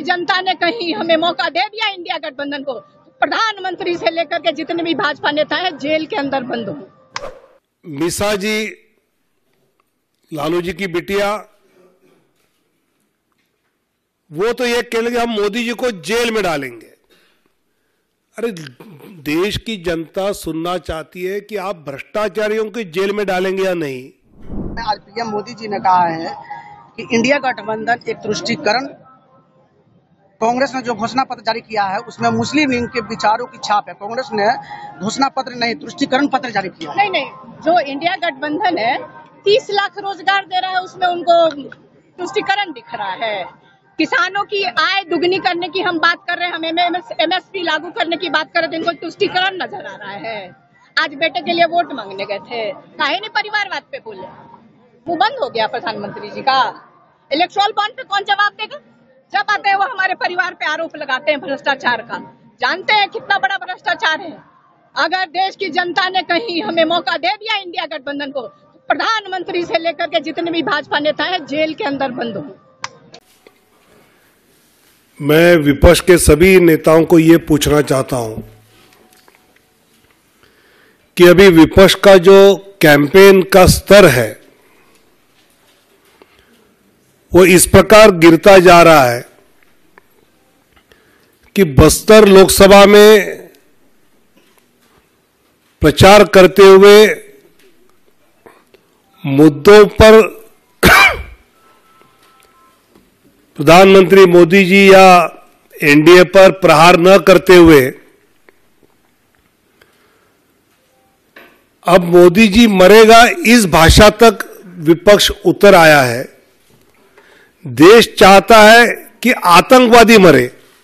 जनता ने कहीं हमें मौका दे दिया इंडिया गठबंधन को, प्रधानमंत्री से लेकर के जितने भी भाजपा नेता हैं जेल के अंदर बंद हो। मीसा जी, लालू जी की बिटिया, वो तो ये कह लेंगे हम मोदी जी को जेल में डालेंगे। अरे देश की जनता सुनना चाहती है कि आप भ्रष्टाचारियों को जेल में डालेंगे या नहीं। आज पीएम मोदी जी ने कहा है कि इंडिया गठबंधन एक तुष्टीकरण, कांग्रेस ने जो घोषणा पत्र जारी किया है उसमें मुस्लिम लीग के विचारों की छाप है। कांग्रेस ने घोषणा पत्र नहीं, तुष्टीकरण पत्र जारी किया। नहीं, जो इंडिया गठबंधन है 30 लाख रोजगार दे रहा है, उसमें उनको तुष्टीकरण दिख रहा है। किसानों की आय दुगनी करने की हम बात कर रहे हैं, हम MSP लागू करने की बात कर रहे थे, इनको तुष्टीकरण नजर आ रहा है। आज बेटे के लिए वोट मांगने गए थे, काहे नहीं परिवारवाद पे बोले, वो बंद हो गया प्रधानमंत्री जी का। इलेक्ट्रोल बॉन्ड पे कौन जवाब देगा? जब आते हैं वो हमारे परिवार पे आरोप लगाते हैं भ्रष्टाचार का। जानते हैं कितना बड़ा भ्रष्टाचार है। अगर देश की जनता ने कहीं हमें मौका दे दिया इंडिया गठबंधन को, प्रधानमंत्री से लेकर के जितने भी भाजपा नेता हैं जेल के अंदर बंद हो। मैं विपक्ष के सभी नेताओं को ये पूछना चाहता हूं कि अभी विपक्ष का जो कैंपेन का स्तर है वो इस प्रकार गिरता जा रहा है कि बस्तर लोकसभा में प्रचार करते हुए मुद्दों पर प्रधानमंत्री मोदी जी या एनडीए पर प्रहार न करते हुए अब मोदी जी मरेगा इस भाषा तक विपक्ष उतर आया है। देश चाहता है कि आतंकवादी मरे,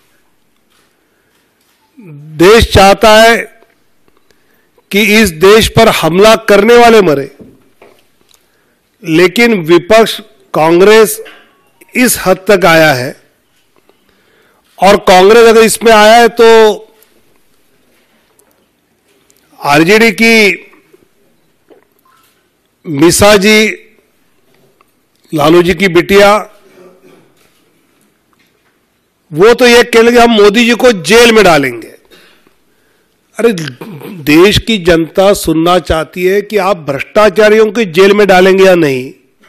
देश चाहता है कि इस देश पर हमला करने वाले मरे, लेकिन विपक्ष कांग्रेस इस हद तक आया है। और कांग्रेस अगर इसमें आया है तो आरजेडी की मीसा जी, लालू जी की बिटिया, वो तो ये कह लेंगे हम मोदी जी को जेल में डालेंगे। अरे देश की जनता सुनना चाहती है कि आप भ्रष्टाचारियों को जेल में डालेंगे या नहीं।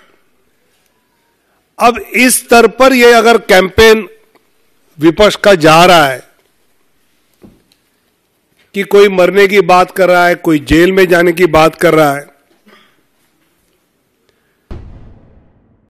अब इस स्तर पर ये अगर कैंपेन विपक्ष का जा रहा है कि कोई मरने की बात कर रहा है, कोई जेल में जाने की बात कर रहा है,